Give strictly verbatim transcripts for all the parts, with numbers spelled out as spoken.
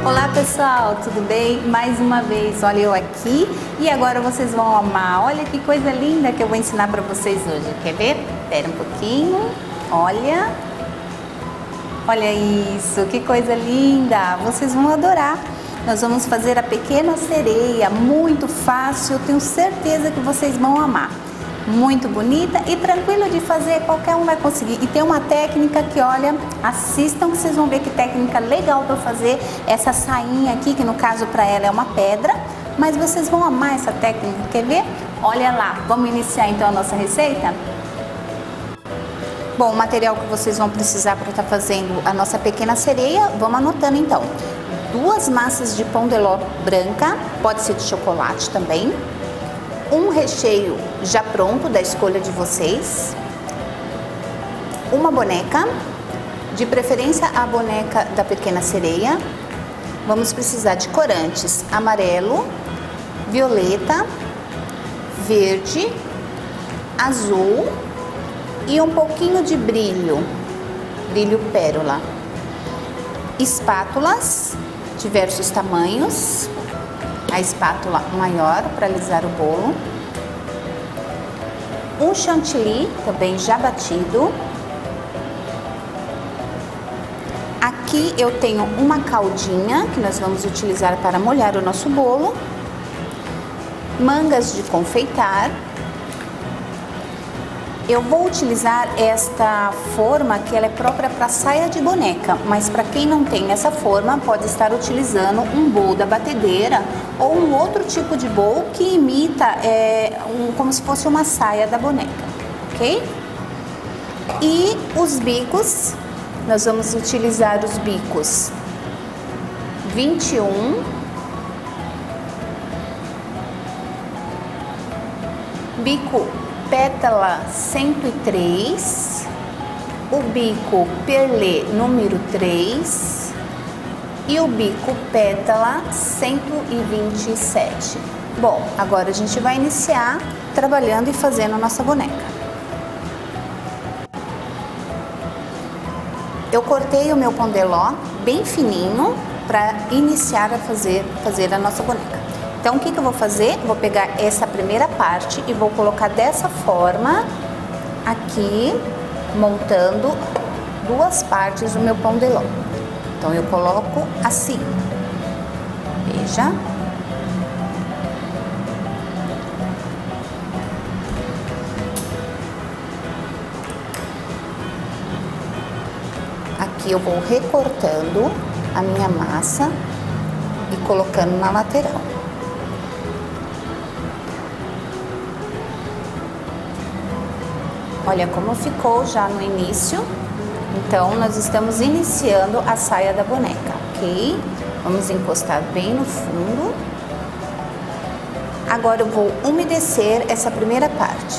Olá pessoal, tudo bem? Mais uma vez, olha eu aqui e agora vocês vão amar. Olha que coisa linda que eu vou ensinar para vocês hoje. Quer ver? Espera um pouquinho. Olha. Olha isso, que coisa linda. Vocês vão adorar. Nós vamos fazer a pequena sereia, muito fácil. Eu tenho certeza que vocês vão amar. Muito bonita e tranquilo de fazer, qualquer um vai conseguir. E tem uma técnica que, olha, assistam que vocês vão ver que técnica legal para fazer essa sainha aqui, que no caso para ela é uma pedra, mas vocês vão amar essa técnica, quer ver? Olha lá, vamos iniciar então a nossa receita? Bom, o material que vocês vão precisar para estar fazendo a nossa pequena sereia, vamos anotando então. Duas massas de pão de ló branca, pode ser de chocolate também. Um recheio já pronto, da escolha de vocês. Uma boneca, de preferência a boneca da pequena sereia. Vamos precisar de corantes amarelo, violeta, verde, azul e um pouquinho de brilho, brilho pérola. Espátulas, diversos tamanhos. A espátula maior para alisar o bolo, um chantilly também já batido. Aqui eu tenho uma caldinha que nós vamos utilizar para molhar o nosso bolo, mangas de confeitar. Eu vou utilizar esta forma que ela é própria para saia de boneca, mas para quem não tem essa forma, pode estar utilizando um bowl da batedeira ou um outro tipo de bowl que imita é, um, como se fosse uma saia da boneca, ok? E os bicos, nós vamos utilizar os bicos vinte e um, bico pétala cento e três, o bico perlê número três e o bico pétala cento e vinte e sete. Bom, agora a gente vai iniciar trabalhando e fazendo a nossa boneca. Eu cortei o meu pão de ló bem fininho para iniciar a fazer, fazer a nossa boneca. Então, o que que eu vou fazer? Vou pegar essa primeira parte e vou colocar dessa forma aqui, montando duas partes do meu pão de ló. Então, eu coloco assim. Veja. Aqui eu vou recortando a minha massa e colocando na lateral. Olha como ficou já no início. Então, nós estamos iniciando a saia da boneca, ok? Vamos encostar bem no fundo. Agora eu vou umedecer essa primeira parte.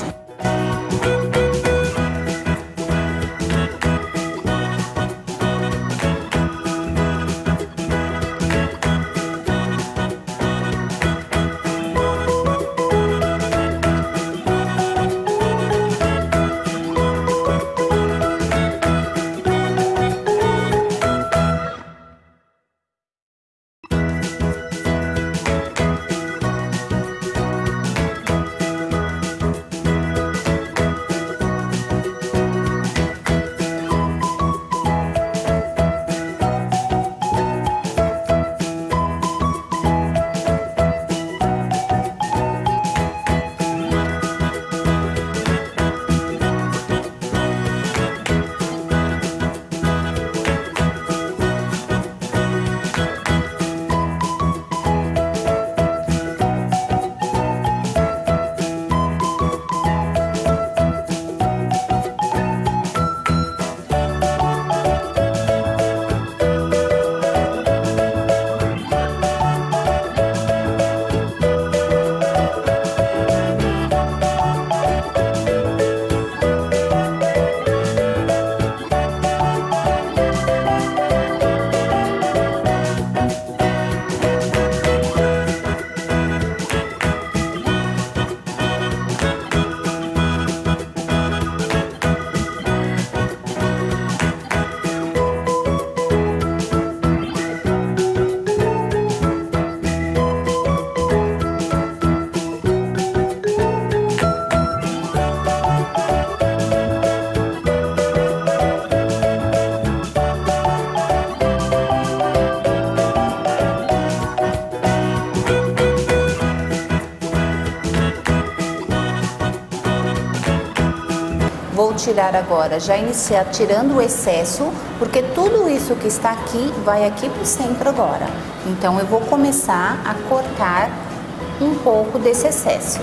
retirar agora, já iniciar tirando o excesso, porque tudo isso que está aqui vai aqui para o centro agora. Então eu vou começar a cortar um pouco desse excesso.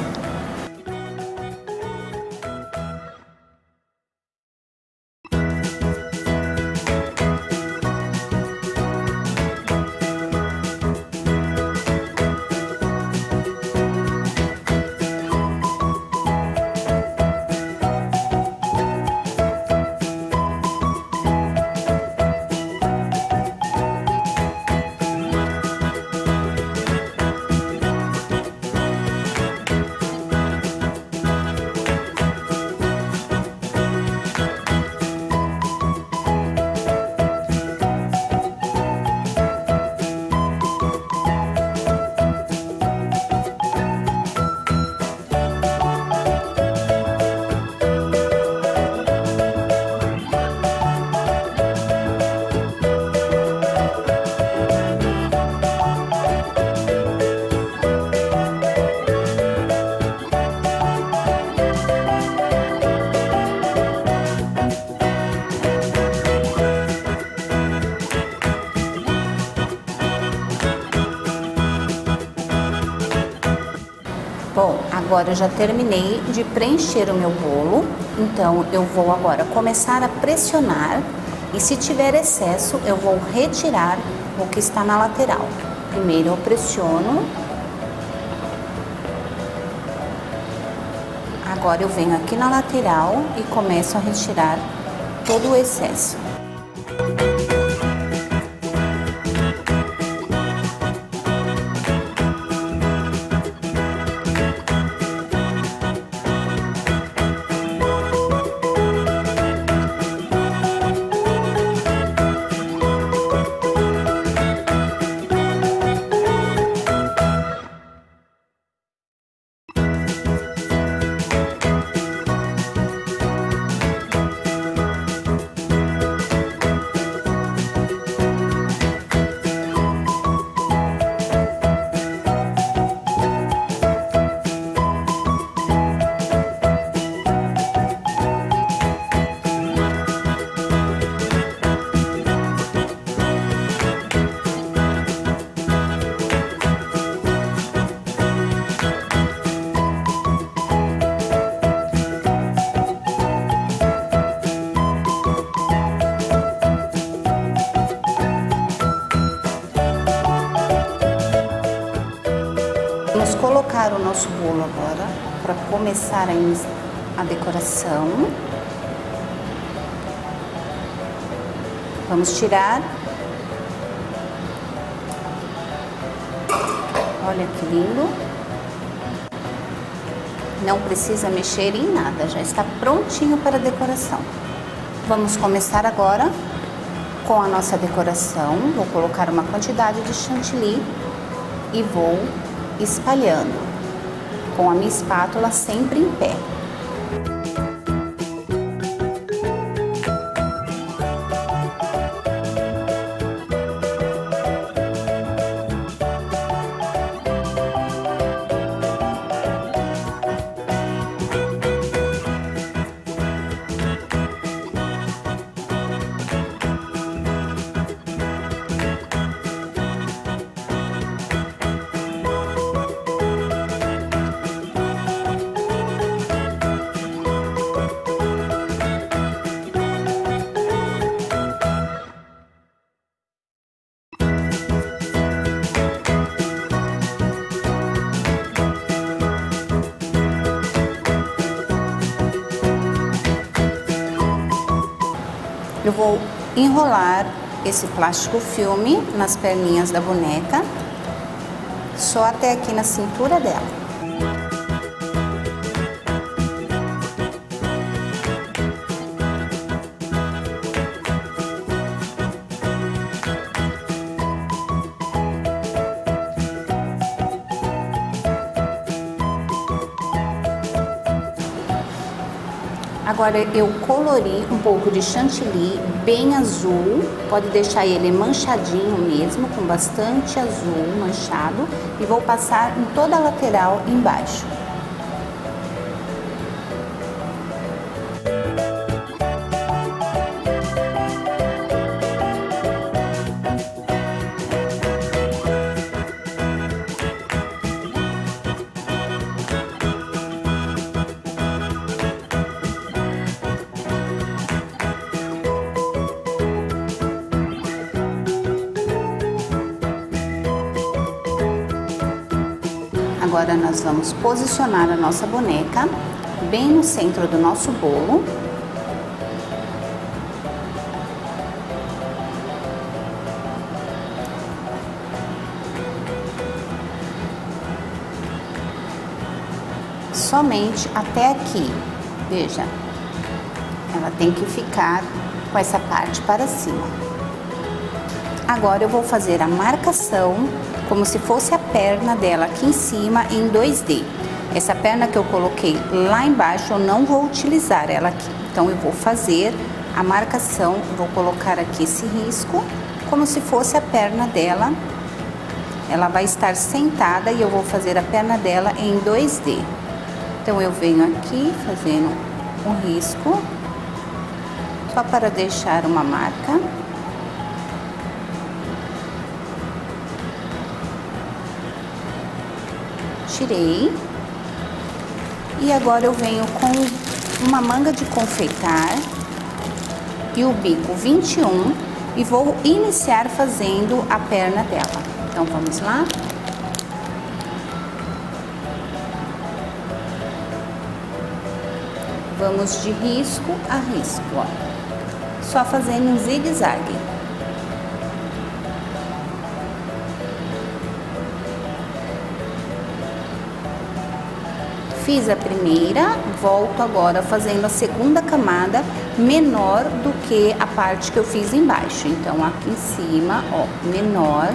Bom, agora eu já terminei de preencher o meu bolo, então eu vou agora começar a pressionar e se tiver excesso eu vou retirar o que está na lateral. Primeiro eu pressiono, agora eu venho aqui na lateral e começo a retirar todo o excesso. Vamos colocar o nosso bolo agora para começar a, a decoração. Vamos tirar. Olha que lindo. Não precisa mexer em nada, já está prontinho para a decoração. Vamos começar agora com a nossa decoração. Vou colocar uma quantidade de chantilly e vou espalhando com a minha espátula sempre em pé. Eu vou enrolar esse plástico filme nas perninhas da boneca, só até aqui na cintura dela. Agora eu colori um pouco de chantilly bem azul, pode deixar ele manchadinho mesmo, com bastante azul manchado, e vou passar em toda a lateral embaixo. Agora nós vamos posicionar a nossa boneca bem no centro do nosso bolo. Somente até aqui, veja, ela tem que ficar com essa parte para cima. Agora eu vou fazer a marcação como se fosse a perna dela aqui em cima em dois D. Essa perna que eu coloquei lá embaixo eu não vou utilizar ela aqui, então eu vou fazer a marcação, vou colocar aqui esse risco como se fosse a perna dela. Ela vai estar sentada e eu vou fazer a perna dela em dois D. Então eu venho aqui fazendo um risco, só para deixar uma marca. Tirei. E agora eu venho com uma manga de confeitar e o bico vinte e um e vou iniciar fazendo a perna dela. Então vamos lá. Vamos de risco a risco, ó. Só fazendo um zigue-zague. Fiz a primeira, volto agora fazendo a segunda camada menor do que a parte que eu fiz embaixo. Então, aqui em cima, ó, menor.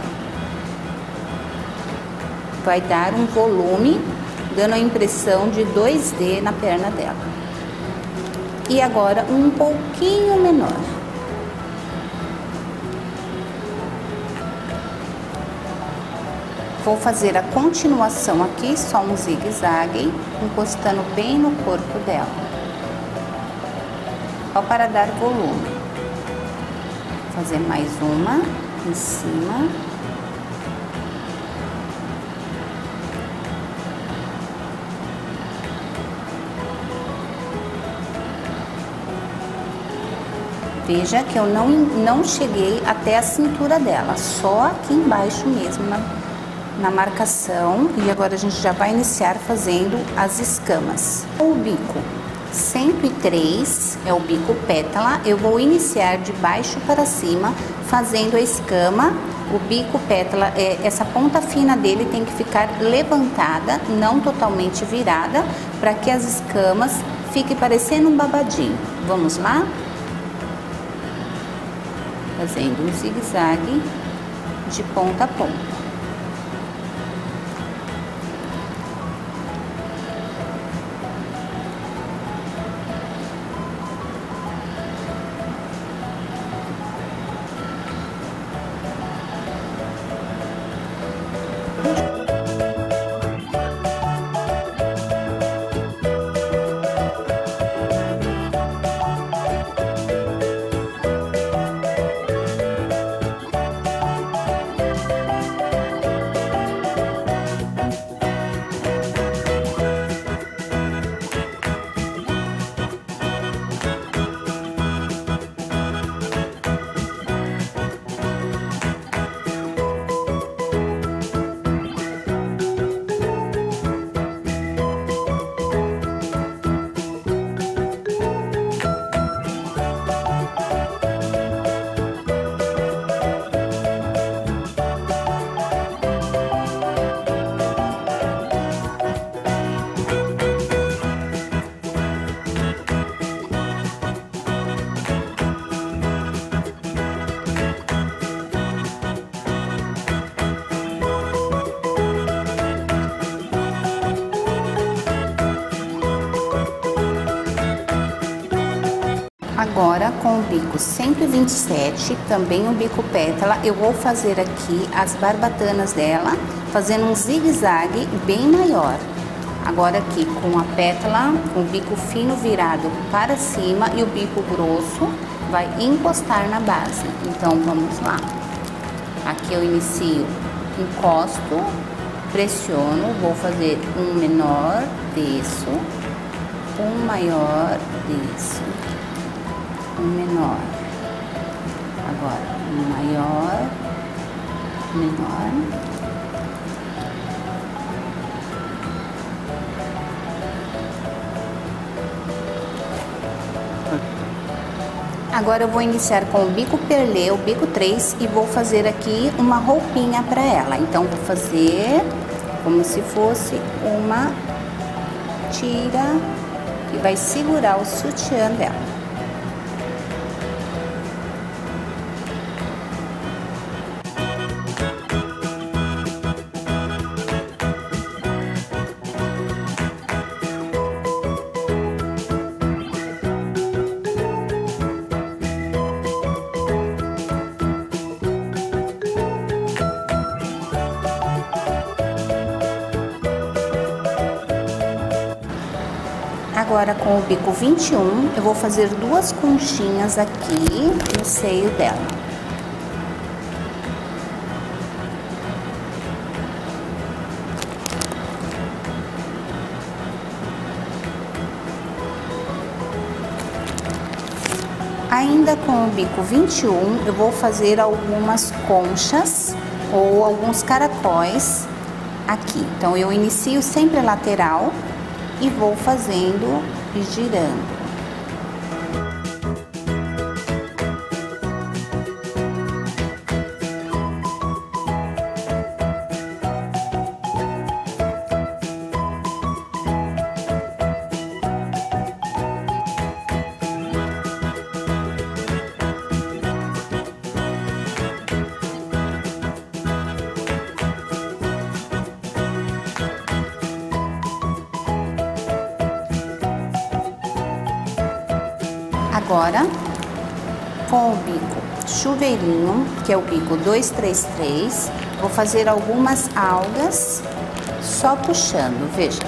Vai dar um volume, dando a impressão de dois D na perna dela. E agora um pouquinho menor. Vou fazer a continuação aqui, só um zigue-zague, encostando bem no corpo dela. Só para dar volume. Vou fazer mais uma em cima. Veja que eu não, não cheguei até a cintura dela, só aqui embaixo mesmo, na, na marcação. E agora a gente já vai iniciar fazendo as escamas. O bico cento e três é o bico pétala, eu vou iniciar de baixo para cima, fazendo a escama. O bico pétala, é, essa ponta fina dele tem que ficar levantada, não totalmente virada, para que as escamas fiquem parecendo um babadinho. Vamos lá? Fazendo um zigue-zague de ponta a ponta. Agora, com o bico cento e vinte e sete, também o bico pétala, eu vou fazer aqui as barbatanas dela, fazendo um zigue-zague bem maior. Agora aqui com a pétala, com o bico fino virado para cima e o bico grosso vai encostar na base. Então, vamos lá. Aqui eu inicio, encosto, pressiono, vou fazer um menor, desço, um maior, desço. Um menor, agora um maior, menor, Agora eu vou iniciar com o bico perlê, o bico três, e vou fazer aqui uma roupinha para ela. Então vou fazer como se fosse uma tira que vai segurar o sutiã dela. Agora com o bico vinte e um, eu vou fazer duas conchinhas aqui no seio dela. Ainda com o bico vinte e um, eu vou fazer algumas conchas ou alguns caracóis aqui. Então eu inicio sempre a lateral e vou fazendo e girando. Agora, com o bico chuveirinho, que é o bico dois três três, vou fazer algumas algas só puxando, veja.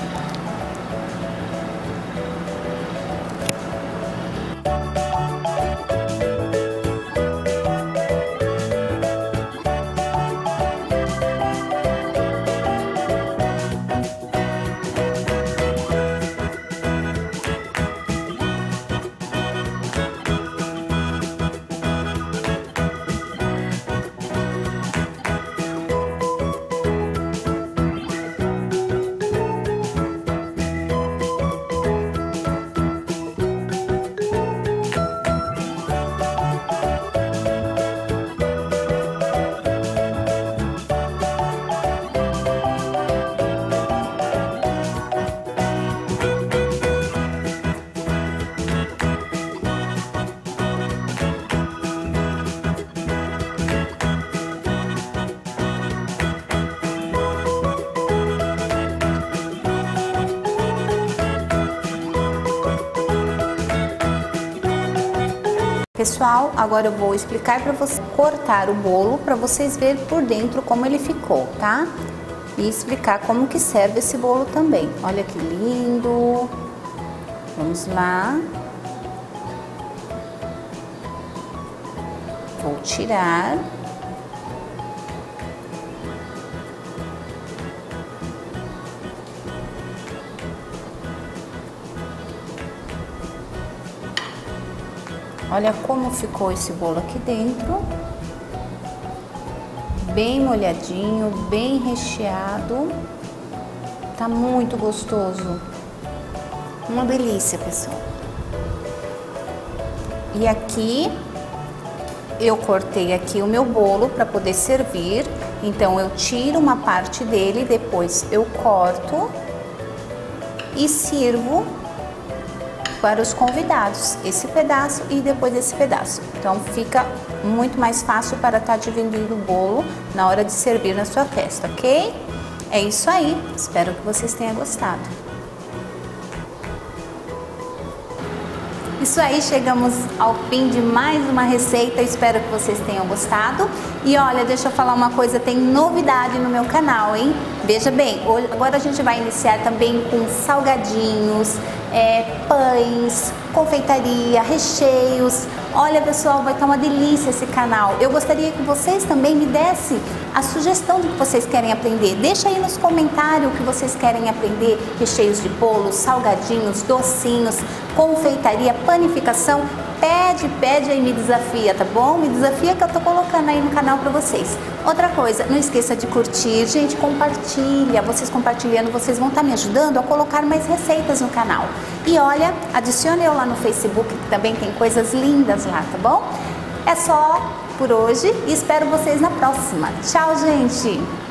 Pessoal, agora eu vou explicar para vocês cortar o bolo para vocês verem por dentro como ele ficou, tá? E explicar como que serve esse bolo também. Olha que lindo! Vamos lá. Vou tirar. Olha como ficou esse bolo aqui dentro, bem molhadinho, bem recheado, tá muito gostoso, uma delícia, pessoal. E aqui, eu cortei aqui o meu bolo para poder servir, então eu tiro uma parte dele, depois eu corto e sirvo para os convidados, esse pedaço e depois esse pedaço. Então fica muito mais fácil para estar dividindo o bolo na hora de servir na sua festa, ok? É isso aí, espero que vocês tenham gostado. Isso aí, chegamos ao fim de mais uma receita, espero que vocês tenham gostado. E olha, deixa eu falar uma coisa, tem novidade no meu canal, hein? Veja bem, hoje, agora a gente vai iniciar também com salgadinhos, é, pães, confeitaria, recheios. Olha, pessoal, vai estar uma delícia esse canal. Eu gostaria que vocês também me dessem a sugestão do que vocês querem aprender. Deixa aí nos comentários o que vocês querem aprender. Recheios de bolos, salgadinhos, docinhos, confeitaria, panificação. Pede, pede aí, me desafia, tá bom? Me desafia que eu tô colocando aí no canal pra vocês. Outra coisa, não esqueça de curtir, gente, compartilha. Vocês compartilhando, vocês vão estar me ajudando a colocar mais receitas no canal. E olha, adicione eu lá no Facebook, que também tem coisas lindas lá, tá bom? É só por hoje e espero vocês na próxima. Tchau, gente!